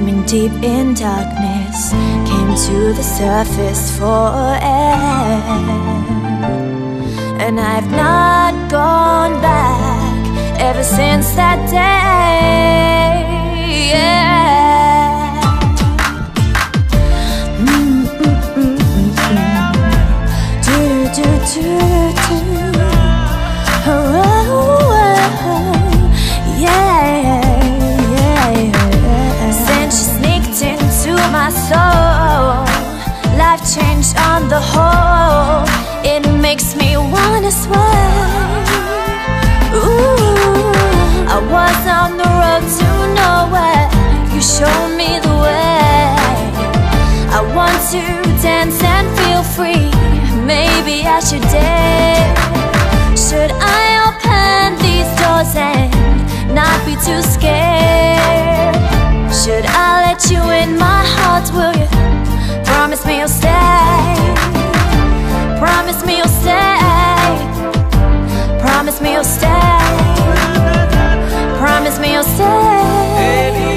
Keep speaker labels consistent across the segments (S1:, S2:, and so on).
S1: swimming deep in darkness, came to the surface for air. And I've not gone back ever since that day. Yeah. Do, do, do, do. Oh, oh, oh. Yeah. My soul, life changed on the whole. It makes me wanna sway. Ooh, I was on the road to nowhere. You showed me the way. I want to dance and feel free. Maybe I should dare. Should I open these doors and not be too scared? Should I let you in my heart, will you? Promise me you'll stay. Promise me you'll stay. Promise me you'll stay. Promise me you'll stay.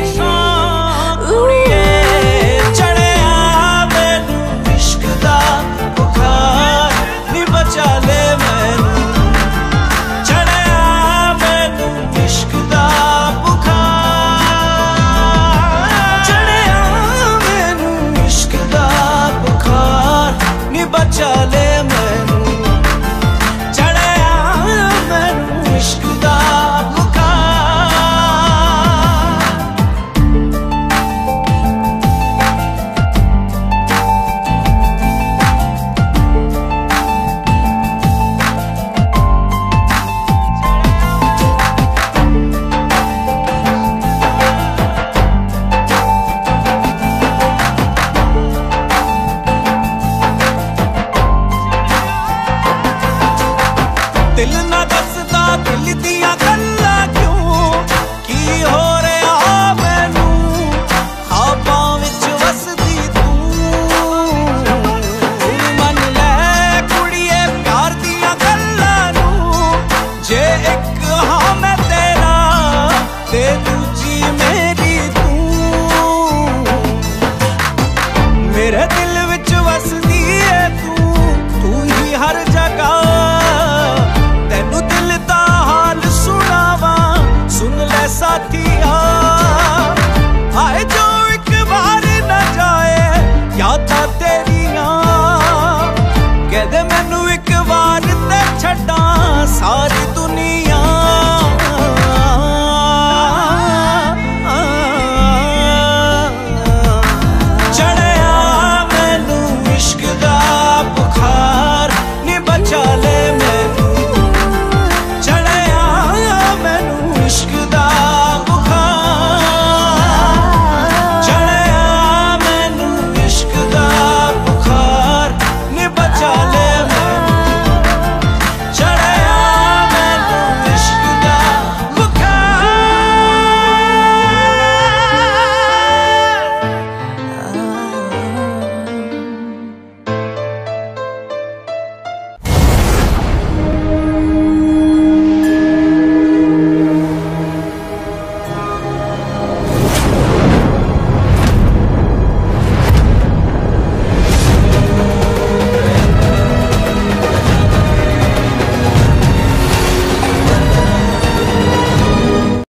S2: दिल ना दसदा दिल दियां गल्लां क्यों की हो रहा मैनू ख्वाबां विच वसदी तू मन ले कुड़िए प्यार दियां गल्लां नू जे एक हां मैं तेरा ते दूजी मैं